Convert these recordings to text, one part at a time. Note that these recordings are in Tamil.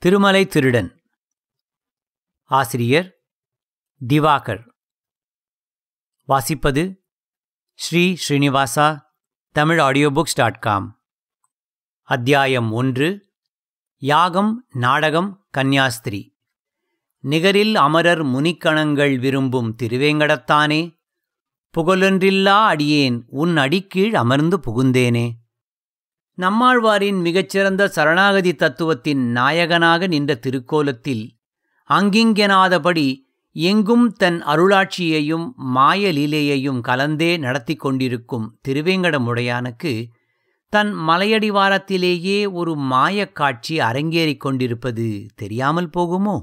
திருமலை திருடன். ஆசிரியர் திவாகர். வாசிப்பது ஸ்ரீனிவாசா. tamilaudiobooks.com. அத்தியாயம் 1. யாகம், நாடகம், கன்யாஸ்திரி. நிகரில் அமரர் முனிக்கணங்கள் விரும்பும் திருவேங்கடத்தானே, புகழொன்றில்லா அடியேன் உன் அடிக்கீழ் அமர்ந்து புகுந்தேனே. நம்மாழ்வாரின் மிகச்சிறந்த சரணாகதி தத்துவத்தின் நாயகனாக நின்ற திருக்கோலத்தில் அங்கிங்கெனாதபடி எங்கும் தன் அருளாட்சியையும் மாயலீலையையும் கலந்தே நடத்தி கொண்டிருக்கும் திருவேங்கடமுடையானுக்கு தன் மலையடிவாரத்திலேயே ஒரு மாயக்காட்சி அரங்கேறிக் கொண்டிருப்பது தெரியாமல் போகுமோ?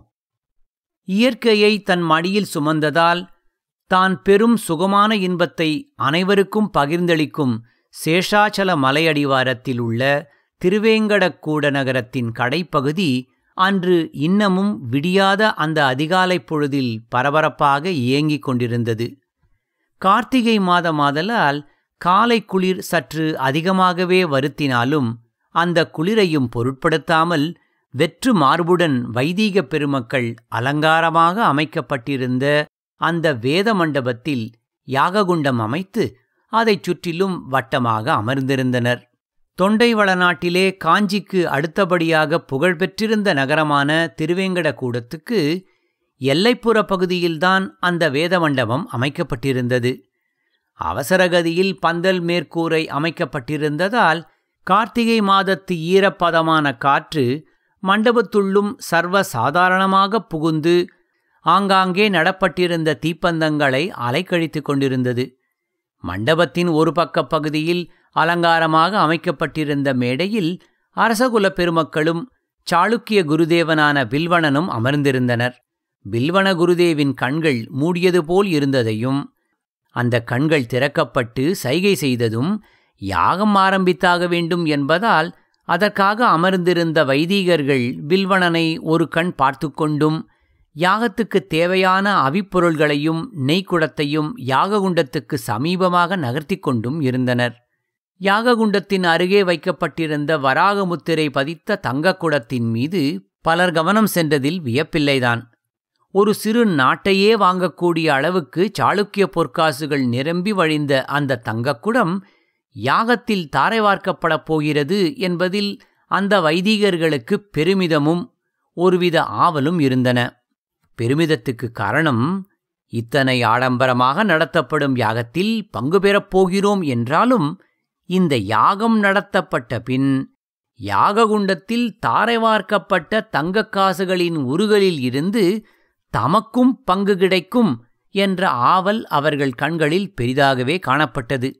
இயற்கையை தன் மடியில் சுமந்ததால் தான் பெரும் சுகமான இன்பத்தை அனைவருக்கும் பகிர்ந்தளிக்கும் சேஷாச்சல மலையடிவாரத்தில் உள்ள திருவேங்கடக்கூட நகரத்தின் கடைப்பகுதி அன்று இன்னமும் விடியாத அந்த அதிகாலைப் பொழுதில் பரபரப்பாக இயங்கிக் கொண்டிருந்தது. கார்த்திகை மாதமாதலால் காலை குளிர் சற்று அதிகமாகவே வருத்தினாலும் அந்த குளிரையும் பொருட்படுத்தாமல் வெற்று மார்புடன் வைதீக பெருமக்கள் அலங்காரமாக அமைக்கப்பட்டிருந்த அந்த வேத மண்டபத்தில் யாககுண்டம் அமைத்து அதைச் சுற்றிலும் வட்டமாக அமர்ந்திருந்தனர். தொண்டை வளநாட்டிலே காஞ்சிக்கு அடுத்தபடியாக புகழ்பெற்றிருந்த நகரமான திருவேங்கடக்கூடத்துக்கு எல்லைப்புற பகுதியில்தான் அந்த வேத மண்டபம் அமைக்கப்பட்டிருந்தது. அவசரகதியில் பந்தல் மேற்கூரை அமைக்கப்பட்டிருந்ததால் கார்த்திகை மாதத்து ஈரப்பதமான காற்று மண்டபத்துள்ளும் சர்வ சாதாரணமாக புகுந்து ஆங்காங்கே நடப்பட்டிருந்த தீப்பந்தங்களை அலைக்கழித்து கொண்டிருந்தது. மண்டபத்தின் ஒரு பக்கப் பகுதியில் அலங்காரமாக அமைக்கப்பட்டிருந்த மேடையில் அரசகுல பெருமக்களும் சாளுக்கிய குருதேவனான பில்வணனும் அமர்ந்திருந்தனர். பில்வண குருதேவின் கண்கள் மூடியது போல் இருந்ததையும் அந்த கண்கள் திறக்கப்பட்டு சைகை செய்ததும் யாகம் ஆரம்பித்தாக வேண்டும் என்பதால் அதற்காக அமர்ந்திருந்த வைதீகர்கள் பில்வணனை ஒரு கண் பார்த்து கொண்டும் யாகத்துக்குத் தேவையான அவிப்பொருள்களையும் நெய்க்குடத்தையும் யாககுண்டத்துக்கு சமீபமாக நகர்த்தி கொண்டும் இருந்தனர். யாககுண்டத்தின் அருகே வைக்கப்பட்டிருந்த வராகமுத்திரை பதித்த தங்கக்குடத்தின் மீது பலர் கவனம் சென்றதில் வியப்பில்லைதான். ஒரு சிறு நாட்டையே வாங்கக்கூடிய அளவுக்கு சாளுக்கிய பொற்காசுகள் நிரம்பி வழிந்த அந்த தங்கக்குடம் யாகத்தில் தாரை வார்க்கப்படப் போகிறது என்பதில் அந்த வைதீகர்களுக்கு பெருமிதமும் ஒருவித ஆவலும் இருந்தன. பெருமிதத்துக்கு காரணம், இத்தனை ஆடம்பரமாக நடத்தப்படும் யாகத்தில் பங்கு பெறப் போகிறோம் என்றாலும் இந்த யாகம் நடத்தப்பட்ட பின் யாககுண்டத்தில் தாரை வார்க்கப்பட்ட தங்கக்காசுகளின் உருகலில் இருந்து தமக்கும் பங்கு கிடைக்கும் என்ற ஆவல் அவர்கள் கண்களில் பெரிதாகவே காணப்பட்டது.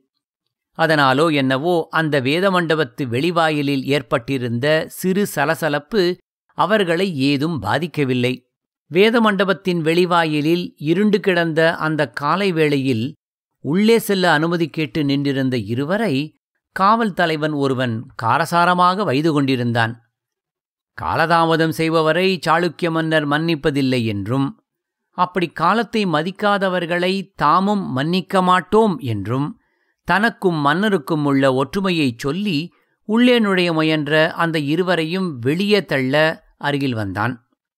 அதனாலோ என்னவோ அந்த வேத மண்டபத்து வெளிவாயிலில் ஏற்பட்டிருந்த சிறு சலசலப்பு அவர்களை ஏதும் பாதிக்கவில்லை. வேத மண்டபத்தின் வெளிவாயிலில் இருண்டு கிடந்த அந்த காலை வேளையில் உள்ளே செல்ல அனுமதி கேட்டு நின்றிருந்த இருவரை காவல் தலைவன் ஒருவன் காரசாரமாக வைது கொண்டிருந்தான். காலதாமதம் செய்பவரை சாளுக்கிய மன்னர் மன்னிப்பதில்லை என்றும் அப்படி காலத்தை மதிக்காதவர்களை தாமும் மன்னிக்க மாட்டோம் என்றும் தனக்கும் மன்னருக்கும் உள்ள ஒற்றுமையைச் சொல்லி உள்ளே நுழைய முயன்ற அந்த இருவரையும் வெளியே தள்ள அருகில் வந்தான்.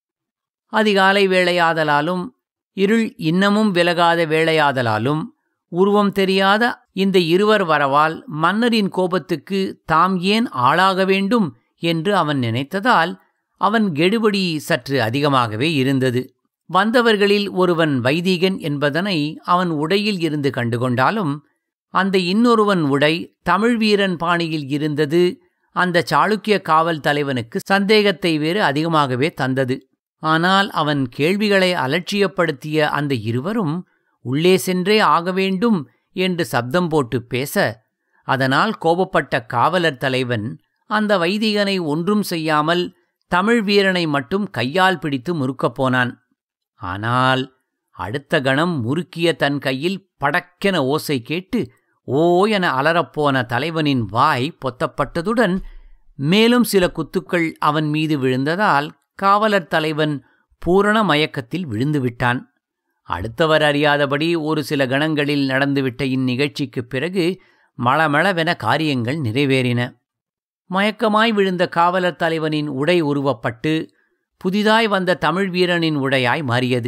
அதிகாலை வேளையாதலாலும் இருள் இன்னமும் விலகாத வேளையாதலாலும் உருவம் தெரியாத இந்த இருவர் வரவால் மன்னரின் கோபத்துக்கு தாம் ஏன் ஆளாக வேண்டும் என்று அவன் நினைத்ததால் அவன் கெடுபடி சற்று அதிகமாகவே இருந்தது. வந்தவர்களில் ஒருவன் வைதீகன் என்பதனை அவன் உடையில் இருந்து கண்டுகொண்டாலும் அந்த இன்னொருவன் உடை தமிழ் வீரன் பாணியில் இருந்தது அந்த சாளுக்கிய காவல் தலைவனுக்கு சந்தேகத்தை வேறு அதிகமாகவே தந்தது. ஆனால் அவன் கேள்விகளை அலட்சியப்படுத்திய அந்த இருவரும் உள்ளே சென்றே ஆக வேண்டும் என்று சப்தம் போட்டு பேச, அதனால் கோபப்பட்ட காவலர் தலைவன் அந்த வைதிகனை ஒன்றும் செய்யாமல் தமிழ் வீரனை மட்டும் கையால் பிடித்து முறுக்கப் போனான். ஆனால் அடுத்த கணம் முறுக்கிய தன் கையில் படக்கென ஓசை கேட்டு ஓ என அலறப்போன தலைவனின் வாய் பொத்தப்பட்டதுடன் மேலும் சில குத்துக்கள் அவன் மீது விழுந்ததால் காவலர் தலைவன் பூரண மயக்கத்தில் விழுந்துவிட்டான். அடுத்தவர் அறியாதபடி ஒரு சில கணங்களில் நடந்துவிட்ட இந்நிகழ்ச்சிக்குப் பிறகு மளமளவென காரியங்கள் நிறைவேறின. மயக்கமாய் விழுந்த காவலர் தலைவனின் உடை உருவப்பட்டு புதிதாய் வந்த தமிழ் வீரனின் உடையாய் மாறியது.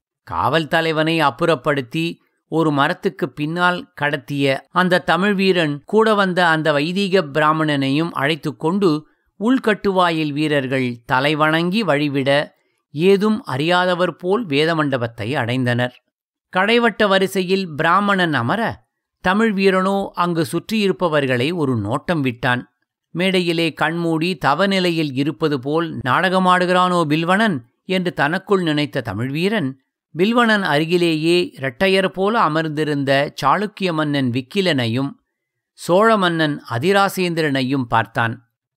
காவல் தலைவனை அப்புறப்படுத்தி ஒரு மரத்துக்கு பின்னால் கடத்திய அந்த தமிழ் வீரன் கூட வந்த அந்த வைதீக பிராமணனையும் அழைத்து கொண்டு உள்கட்டுவாயில் வீரர்கள் தலைவணங்கி வழிவிட ஏதும் அறியாதவர் போல் வேத மண்டபத்தை அடைந்தனர். கடைவட்ட வரிசையில் பிராமணன் அமர தமிழ் வீரனோ அங்கு சுற்றியிருப்பவர்களை ஒரு நோட்டம் விட்டான். மேடையிலே கண்மூடி தவநிலையில் இருப்பது போல் நாடகமாடுகிறானோ பில்வணன் என்று தனக்குள் நினைத்த தமிழ் வீரன் பில்வணன் அருகிலேயே இரட்டையர் போல அமர்ந்திருந்த சாளுக்கிய மன்னன் விக்கிலனையும் சோழ மன்னன் அதிராசேந்திரனையும் பார்த்தான்.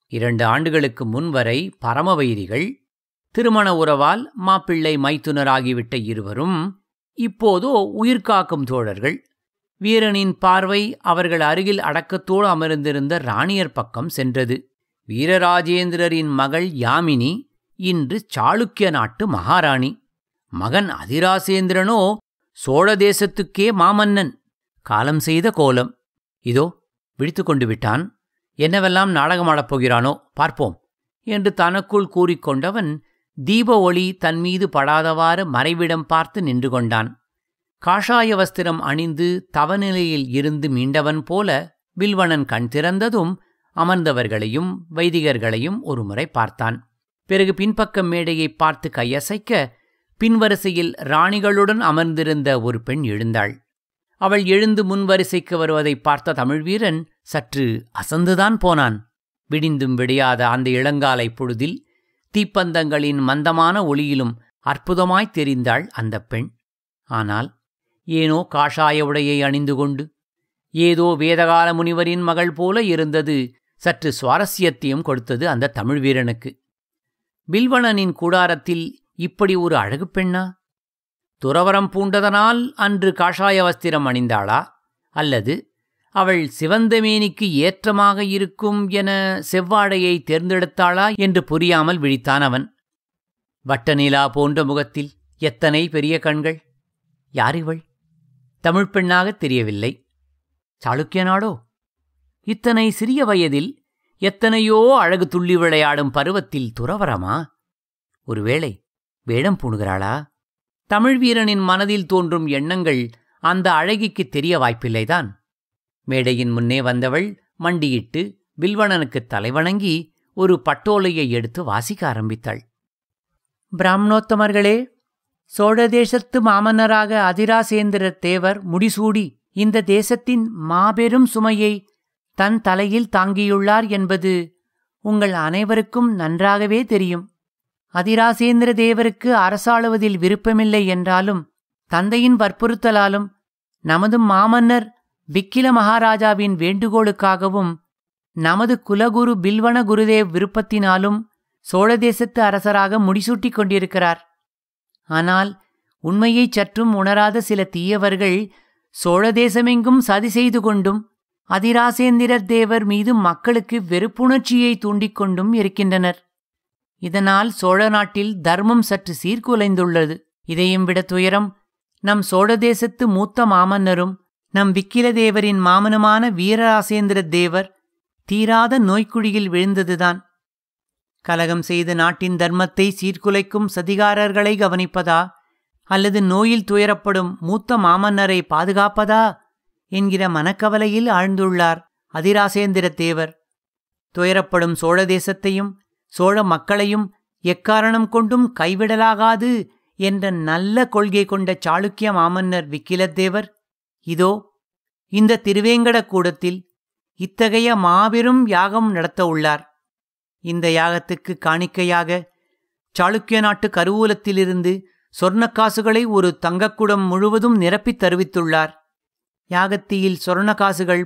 2 ஆண்டுகளுக்கு முன்வரை பரமவைரிகள், திருமண உறவால் மாப்பிள்ளை மைத்துனராகிவிட்ட இருவரும் இப்போதோ உயிர்காக்கும் தோழர்கள். வீரனின் பார்வை அவர்கள் அருகில் அடக்கத்தோடு அமர்ந்திருந்த ராணியர் பக்கம் சென்றது. வீரராஜேந்திரரின் மகள் யாமினி இன்று சாளுக்கிய நாட்டு மகாராணி. மகன் அதிராசேந்திரனோ சோழ தேசத்துக்கே மாமன்னன். காலம் செய்த கோலம். இதோ விழித்து கொண்டு விட்டான். என்னவெல்லாம் நாடகமாடப் போகிறானோ பார்ப்போம் என்று தனக்குள் கூறிக்கொண்டவன் தீப ஒளி தன்மீது படாதவாறு மறைவிடம் பார்த்து நின்று கொண்டான். காஷாய வஸ்திரம் அணிந்து தவநிலையில் இருந்து மீண்டவன் போல வில்வணன் கண் திறந்ததும் அமர்ந்தவர்களையும் வைதிகர்களையும் ஒருமுறை பார்த்தான். பிறகு பின்பக்க மேடையை பார்த்து கையசைக்க பின்வரிசையில் ராணிகளுடன் அமர்ந்திருந்த ஒரு பெண் எழுந்தாள். அவள் எழுந்து முன்வரிசைக்கு வருவதை பார்த்த தமிழ் வீரன் சற்று அசந்துதான் போனான். விடிந்தும் விடியாத அந்த இளங்காலை பொழுதில் தீப்பந்தங்களின் மந்தமான ஒளியிலும் அற்புதமாய் தெரிந்தாள் அந்த பெண். ஆனால் ஏனோ காஷாய உடையை அணிந்து கொண்டு ஏதோ வேதகால முனிவரின் மகள் போல இருந்தது சற்று சுவாரஸ்யத்தையும் கொடுத்தது அந்த தமிழ் வீரனுக்கு. பில்வணனின் கூடாரத்தில் இப்படி ஒரு அழகு பெண்ணா? துறவரம் பூண்டதனால் அன்று காஷாய வஸ்திரம் அணிந்தாளா, அல்லது அவள் சிவந்தமேனிக்கு ஏற்றமாக இருக்கும் என செவ்வாடையை தேர்ந்தெடுத்தாளா என்று புரியாமல் விழித்தான் அவன். வட்டநிலா போன்ற முகத்தில் எத்தனை பெரிய கண்கள்! யாரிவள்? தமிழ்ப் பெண்ணாகத் தெரியவில்லை. சாளுக்கிய நாடோ? இத்தனை சிறிய வயதில் எத்தனையோ அழகு துள்ளி விளையாடும் பருவத்தில் துறவரமா? ஒருவேளை வேடம் பூணுகிறாளா? தமிழ் வீரனின் மனதில் தோன்றும் எண்ணங்கள் அந்த அழகிக்கு தெரிய வாய்ப்பில்லைதான். மேடையின் முன்னே வந்தவள் மண்டியிட்டு வில்வணனுக்கு தலைவணங்கி ஒரு பட்டோலையை எடுத்து வாசிக்க ஆரம்பித்தாள். பிராமணோத்தமர்களே, சோழ தேசத்து மாமன்னராக அதிராசேந்திர தேவர் முடிசூடி இந்த தேசத்தின் மாபெரும் சுமையை தன் தலையில் தாங்கியுள்ளார் என்பது உங்கள் அனைவருக்கும் நன்றாகவே தெரியும். அதிராசேந்திர தேவருக்கு அரசாளுவதில் விருப்பமில்லை என்றாலும் தந்தையின் வற்புறுத்தலாலும் நமது மாமன்னர் விக்கில மகாராஜாவின் வேண்டுகோளுக்காகவும் நமது குலகுரு பில்வண குருதேவ் விருப்பத்தினாலும் சோழ தேசத்து அரசராக முடிசூட்டிக் கொண்டிருக்கிறார். ஆனால் உண்மையைச் சற்றும் உணராத சில தீயவர்கள் சோழ தேசமெங்கும் சதி செய்து கொண்டும் அதிராசேந்திர தேவர் மீது மக்களுக்கு வெறுப்புணர்ச்சியை தூண்டிக்கொண்டும் இருக்கின்றனர். இதனால் சோழ நாட்டில் தர்மம் சற்று சீர்குலைந்துள்ளது. இதையும் விட துயரம் நம் சோழ தேசத்து மூத்த மாமன்னரும் நம் விக்கிலதேவரின் மாமனுமான வீரராசேந்திர தேவர் தீராத நோய்க்குழியில் விழுந்ததுதான். கலகம் செய்து நாட்டின் தர்மத்தை சீர்குலைக்கும் சதிகாரர்களை கவனிப்பதா, அல்லது நோயில் துயரப்படும் மூத்த மாமன்னரை பாதுகாப்பதா என்கிற மனக்கவலையில் ஆழ்ந்துள்ளார் அதிராசேந்திர தேவர். துயரப்படும் சோழ தேசத்தையும் சோழ மக்களையும் எக்காரணம் கொண்டும் கைவிடலாகாது என்ற நல்ல கொள்கை கொண்ட சாளுக்கிய மாமன்னர் விக்கிலதேவர் இதோ இந்த திருவேங்கடக்கூடத்தில் இத்தகைய மாபெரும் யாகம் நடத்த உள்ளார். இந்த யாகத்துக்கு காணிக்கையாக சாளுக்கிய நாட்டு கருவூலத்திலிருந்து சொர்ணக்காசுகளை ஒரு தங்கக்குடம் முழுவதும் நிரப்பித் தருவித்துள்ளார். யாகத்தீயில் சொர்ணக்காசுகள்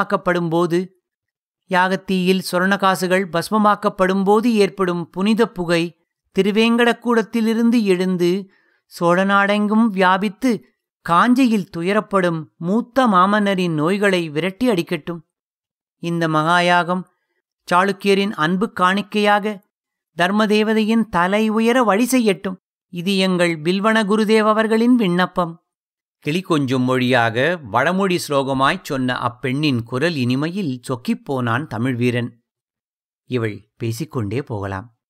பஸ்மமாக்கப்படும்போது ஏற்படும் புனித புகை திருவேங்கடக்கூடத்திலிருந்து எழுந்து சோழ நாடெங்கும் வியாபித்து காஞ்சியில் துயரப்படும் மூத்த மாமன்னரின் நோய்களை விரட்டி அடிக்கட்டும். இந்த மகாயாகம் சாளுக்கியரின் அன்பு காணிக்கையாக தர்மதேவதையின் தலை உயர வழி செய்யட்டும். இது எங்கள் பில்வண குருதேவ் அவர்களின் விண்ணப்பம். கிளி கொஞ்சும் மொழியாக வடமொழி ஸ்லோகமாய்ச் சொன்ன அப்பெண்ணின் குரல் இனிமையில் சொக்கிப்போனான் தமிழ்வீரன். இவள் பேசிக்கொண்டே போகலாம்.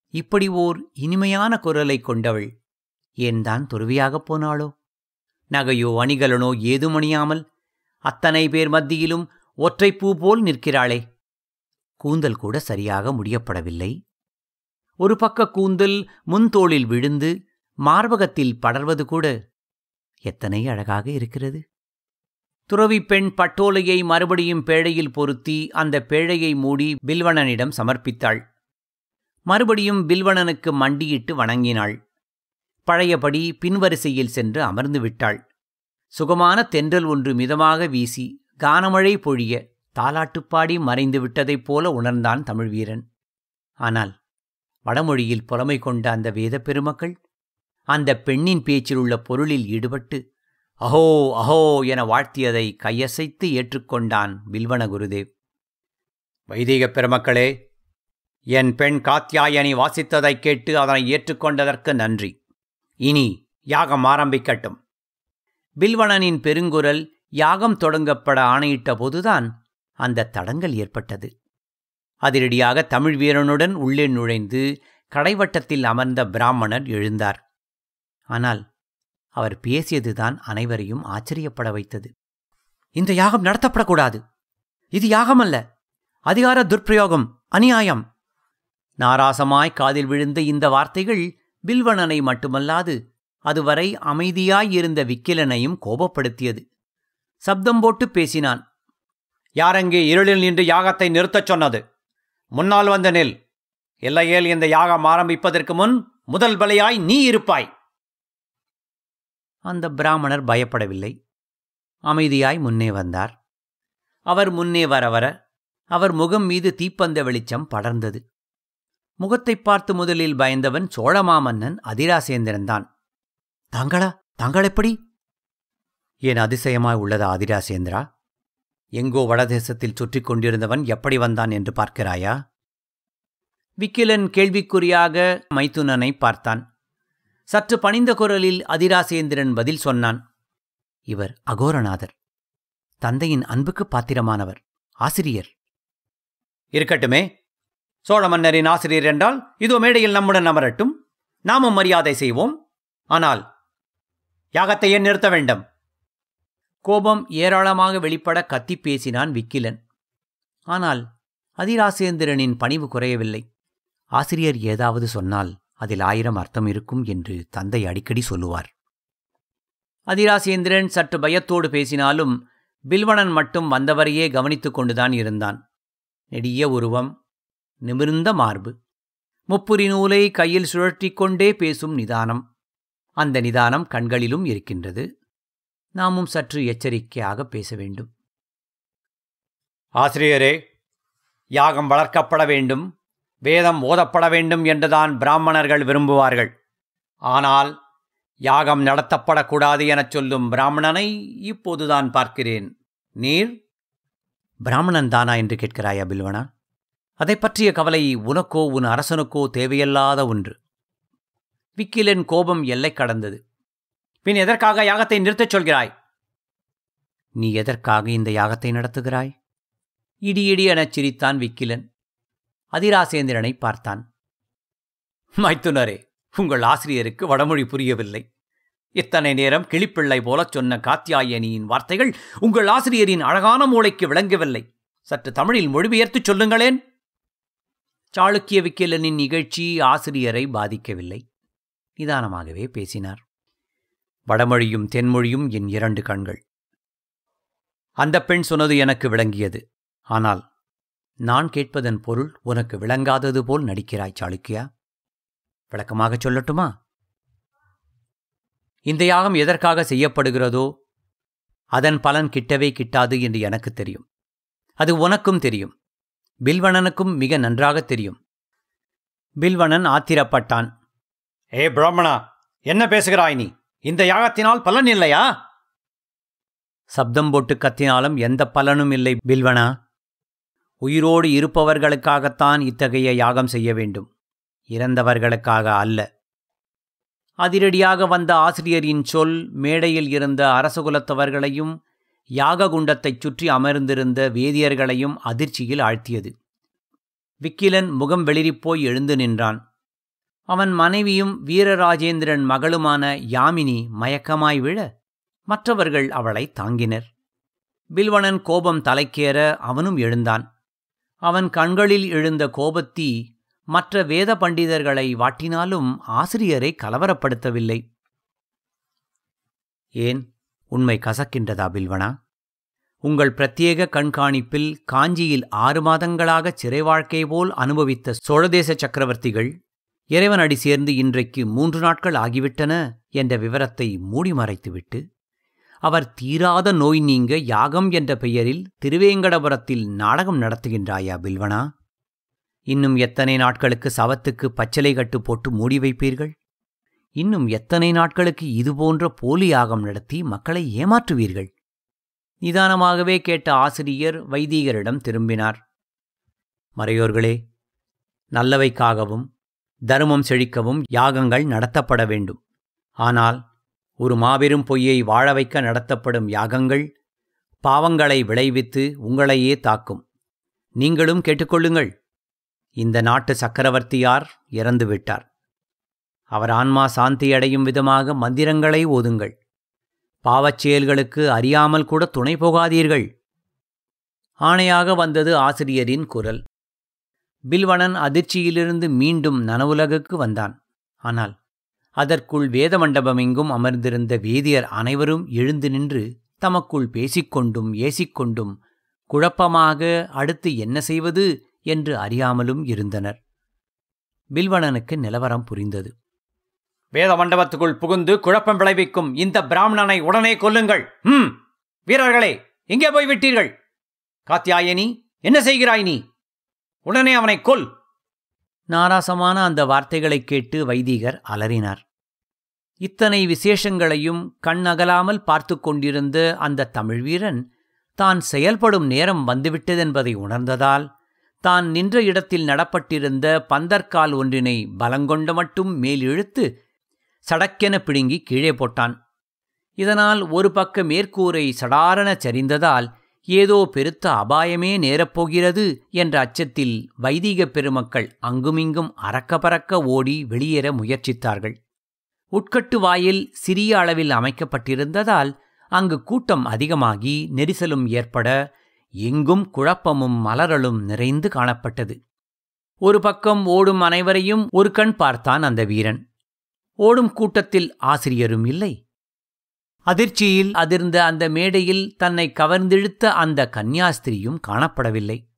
இப்படி ஓர் இனிமையான குரலை கொண்டவள் ஏன் தான் துறவியாகப் போனாளோ? நகையோ அணிகலனோ ஏதுமணியாமல் அத்தனை பேர் மத்தியிலும் ஒற்றைப்பூ போல் நிற்கிறாளே. கூந்தல் கூட சரியாக முடியப்படவில்லை. ஒரு பக்க கூந்தல் முன்தோளில் விழுந்து மார்பகத்தில் படர்வது கூட எத்தனை அழகாக இருக்கிறது. துறவி பெண் பட்டோலையை மறுபடியும் பேழையில் பொருத்தி அந்த பேழையை மூடி பில்வணனிடம் சமர்ப்பித்தாள். மறுபடியும் பில்வணனுக்கு மண்டியிட்டு வணங்கினாள். பழையபடி பின்வரிசையில் சென்று அமர்ந்து விட்டாள். சுகமான தென்றல் ஒன்று மிதமாக வீசி கானமழை பொழிய தாலாட்டுப்பாடி மறைந்து விட்டதைப் போல உணர்ந்தான் தமிழ்வீரன். ஆனால் வடமொழியில் புலமை கொண்ட அந்த வேத பெருமக்கள் அந்த பெண்ணின் பேச்சில் உள்ள பொருளில் ஈடுபட்டு அஹோ அஹோ என வாழ்த்தியதை கையசைத்து ஏற்றுக்கொண்டான் பில்வண குருதேவ். வைதிகப் பெருமக்களே, என் பெண் காத்யாயனி வாசித்ததைக் கேட்டு அதனை ஏற்றுக்கொண்டதற்கு நன்றி. இனி யாகம் ஆரம்பிக்கட்டும். பில்வணனின் பெருங்குரல் யாகம் தொடங்கப்பட ஆணையிட்ட போதுதான் அந்த தடங்கல் ஏற்பட்டது. அதிரடியாக தமிழ் வீரனுடன் உள்ளே நுழைந்து கடைவட்டத்தில் அமர்ந்த பிராமணர் எழுந்தார். ஆனால் அவர் பேசியதுதான் அனைவரையும் ஆச்சரியப்பட வைத்தது. இந்த யாகம் நடத்தப்படக்கூடாது. இது யாகம் அல்ல, அதிகார துர்ப்பிரயோகம், அநியாயம். நாராசமாய் காதில் விழுந்த இந்த வார்த்தைகள் பில்வணனை மட்டுமல்லாது அதுவரை அமைதியாயிருந்த விக்கிலனையும் கோபப்படுத்தியது. சப்தம் போட்டு பேசினான். யாரெங்கே இருளில் நின்று யாகத்தை நிறுத்தச் சொன்னது? முன்னால் வந்து நில். இல்லையேல் இந்த யாகம் ஆரம்பிப்பதற்கு முன் முதல் பலியாய் நீ இருப்பாய். அந்த பிராமணர் பயப்படவில்லை. அமைதியாய் முன்னே வந்தார். அவர் முன்னே வர வர அவர் முகம் மீது தீப்பந்த வெளிச்சம் படர்ந்தது. முகத்தை பார்த்து முதலில் பயந்தவன் சோழமாமன்னன் அதிராசேந்திரன்தான். தாங்கள் எப்படி? ஏன் அதிசயமாய் உள்ளதா அதிராசேந்திரா? எங்கோ வடதேசத்தில் சுற்றி கொண்டிருந்தவன் எப்படி வந்தான் என்று பார்க்கிறாயா? விக்கிலன் கேள்விக்குறியாக மைத்துனனை பார்த்தான். சற்று பணிந்த குரலில் அதிராசேந்திரன் பதில் சொன்னான். இவர் அகோரநாதர், தந்தையின் அன்புக்கு பாத்திரமானவர், ஆசிரியர். இருக்கட்டுமே, சோழ மன்னரின் ஆசிரியர் என்றால் இதோ மேடையில் நம்முடன் அமரட்டும், நாமும் மரியாதை செய்வோம். ஆனால் யாகத்தை ஏன் நிறுத்த வேண்டும்? கோபம் ஏராளமாக வெளிப்பட கத்தி பேசினான் விக்கிலன். ஆனால் அதிராசேந்திரனின் பணிவு குறையவில்லை. ஆசிரியர் ஏதாவது சொன்னால் அதில் 1000 அர்த்தம் இருக்கும் என்று தந்தை அடிக்கடி சொல்லுவார். அதிராசேந்திரன் சற்று பயத்தோடு பேசினாலும் பில்வணன் மட்டும் வந்தவரையே கவனித்துக் கொண்டுதான் இருந்தான். நெடிய உருவம், நிமிர்ந்த மார்பு, முப்புரி நூலை கையில் சுழற்றிக் கொண்டே பேசும் நிதானம். அந்த நிதானம் கண்களிலும் இருக்கின்றது. நாமும் சற்று எச்சரிக்கையாக பேச வேண்டும். ஆசிரியரே, யாகம் வளர்க்கப்பட வேண்டும், வேதம் ஓதப்பட வேண்டும் என்றுதான் பிராமணர்கள் விரும்புவார்கள். ஆனால் யாகம் நடத்தப்படக்கூடாது எனச் சொல்லும் பிராமணனை இப்போதுதான் பார்க்கிறேன். நீர் பிராமணன் தானா என்று கேட்கிறாயா பில்வனா? அதை பற்றிய கவலை உனக்கோ உன் அரசனுக்கோ தேவையில்லாத ஒன்று. விக்கிலன் கோபம் எல்லை கடந்தது. பின் எதற்காக யாகத்தை நிறுத்தச் சொல்கிறாய்? நீ எதற்காக இந்த யாகத்தை நடத்துகிறாய்? இடி இடி எனச் சிரித்தான் விக்கிலன். அதிராசேந்திரனை பார்த்தான். மைத்துனரே, உங்கள் ஆசிரியருக்கு வடமொழி புரியவில்லை. இத்தனை நேரம் கிளிப்பிள்ளை போலச் சொன்ன காத்யாயனியின் வார்த்தைகள் உங்கள் ஆசிரியரின் அழகான மூளைக்கு விளங்கவில்லை. சற்று தமிழில் மொழிபெயர்த்துச் சொல்லுங்களேன். சாளுக்கிய விக்கிலனின் நிகழ்ச்சி ஆசிரியரை பாதிக்கவில்லை. நிதானமாகவே பேசினார். வடமொழியும் தென்மொழியும் என் 2 கண்கள். அந்த பெண் சொன்னது எனக்கு விளங்கியது. ஆனால் நான் கேட்பதன் பொருள் உனக்கு விளங்காதது போல் நடிக்கிறாய் சாளுக்கியா. விளக்கமாகச் சொல்லட்டுமா? இந்த யாகம் எதற்காக செய்யப்படுகிறதோ அதன் பலன் கிட்டவே கிட்டாது என்று எனக்கு தெரியும். அது உனக்கும் தெரியும், பில்வணனுக்கும் மிக நன்றாகத் தெரியும். பில்வணன் ஆத்திரப்பட்டான். ஏ பிராமணா, என்ன பேசுகிறாய் நீ? இந்த யாகத்தினால் பலன் இல்லையா? சப்தம் போட்டு கத்தினாலும் எந்த பலனும் இல்லை பில்வணா. உயிரோடு இருப்பவர்களுக்காகத்தான் இத்தகைய யாகம் செய்ய வேண்டும், இறந்தவர்களுக்காக அல்ல. அதிரடியாக வந்த ஆசிரியரின் சொல் மேடையில் இருந்த அரசகுலத்தவர்களையும் யாக குண்டத்தைச் சுற்றி அமர்ந்திருந்த வேதியர்களையும் அதிர்ச்சியில் ஆழ்த்தியது. விக்கிலன் முகம் வெளிரிப்போய் எழுந்து நின்றான். அவன் மனைவியும் வீரராஜேந்திரன் மகளுமான யாமினி மயக்கமாய் விழ மற்றவர்கள் அவளை தாங்கினர். பில்வணன் கோபம் தலைக்கேற அவனும் எழுந்தான். அவன் கண்களில் எழுந்த கோபத்தீ மற்ற வேத பண்டிதர்களை வாட்டினாலும் ஆசிரியரை கலவரப்படுத்தவில்லை. ஏன், உண்மை கசக்கின்றதா பில்வணா? உங்கள் பிரத்யேக கண்காணிப்பில் காஞ்சியில் 6 மாதங்களாக சிறை வாழ்க்கை போல் அனுபவித்த சோழதேச சக்கரவர்த்திகள் இறைவன் அடி சேர்ந்து இன்றைக்கு 3 நாட்கள் ஆகிவிட்டன என்ற விவரத்தை மூடி மறைத்துவிட்டு அவர் தீராத நோய் நீங்க யாகம் என்ற பெயரில் திருவேங்கடபுரத்தில் நாடகம் நடத்துகின்றாயா பில்வணா? இன்னும் எத்தனை நாட்களுக்கு சவத்துக்கு பச்சிலை கட்டு போட்டு மூடி வைப்பீர்கள்? இன்னும் எத்தனை நாட்களுக்கு இதுபோன்ற போலி யாகம் நடத்தி மக்களை ஏமாற்றுவீர்கள்? நிதானமாகவே கேட்ட ஆசிரியர் வைதீகரிடம் திரும்பினார். மறையோர்களே, நல்லவைக்காகவும் தர்மம் செழிக்கவும் யாகங்கள் நடத்தப்பட வேண்டும். ஆனால் ஒரு மாபெரும் பொய்யை வாழ வைக்க நடத்தப்படும் யாகங்கள் பாவங்களை விளைவித்து உங்களையே தாக்கும். நீங்களும் கேட்டுக்கொள்ளுங்கள். இந்த நாட்டு சக்கரவர்த்தியார் இறந்துவிட்டார். அவர் ஆன்மா சாந்தியடையும் விதமாக மந்திரங்களை ஓதுங்கள். பாவச் செயல்களுக்கு அறியாமல் கூட துணை போகாதீர்கள். ஆணையாக வந்தது ஆசிரியரின் குரல். பில்வணன் அதிர்ச்சியிலிருந்து மீண்டும் நனவுலகுக்கு வந்தான். ஆனால் அதற்குள் வேத மண்டபமெங்கும் அமர்ந்திருந்த வேதியர் அனைவரும் எழுந்து நின்று தமக்குள் பேசிக்கொண்டும் ஏசிக்கொண்டும் குழப்பமாக அடுத்து என்ன செய்வது என்று அறியாமலும் இருந்தனர். பில்வணனுக்கு நிலவரம் புரிந்தது. வேத மண்டபத்துக்குள் புகுந்து குழப்பம் விளைவிக்கும் இந்த பிராமணனை உடனே கொல்லுங்கள். வீரர்களே, எங்கே போய்விட்டீர்கள்? காத்யாயனி, என்ன செய்கிறாய் நீ? உடனே அவனை கொல். நாராசமான அந்த வார்த்தைகளைக் கேட்டு வைதீகர் அலறினார். இத்தனை விசேஷங்களையும் கண்ணகலாமல் பார்த்து கொண்டிருந்த அந்த தமிழ் வீரன் தான் செயல்படும் நேரம் வந்துவிட்டதென்பதை உணர்ந்ததால் தான் நின்ற இடத்தில் நடப்பட்டிருந்த பந்தற்கால் ஒன்றினை பலங்கொண்ட மட்டும் மேல் இழுத்து சடக்கென பிடுங்கி கீழே போட்டான். இதனால் ஒரு பக்க மேற்கூரை சடாரண சரிந்ததால் ஏதோ பெருத்த அபாயமே நேரப்போகிறது என்ற அச்சத்தில் வைதீக பெருமக்கள் அங்குமிங்கும் அரக்க பறக்க ஓடி வெளியேற முயற்சித்தார்கள். உட்கட்டு வாயில் சிறிய அளவில் அமைக்கப்பட்டிருந்ததால் அங்கு கூட்டம் அதிகமாகி நெரிசலும் ஏற்பட எங்கும் குழப்பமும் மலரலும் நிறைந்து காணப்பட்டது. ஒரு பக்கம் ஓடும் அனைவரையும் ஒரு கண் பார்த்தான் அந்த வீரன். ஓடும் கூட்டத்தில் ஆசிரியரும் இல்லை. அதிர்ச்சியில் அதிர்ந்த அந்த மேடையில் தன்னை கவர்ந்திழுத்த அந்த கன்யாஸ்திரியும் காணப்படவில்லை.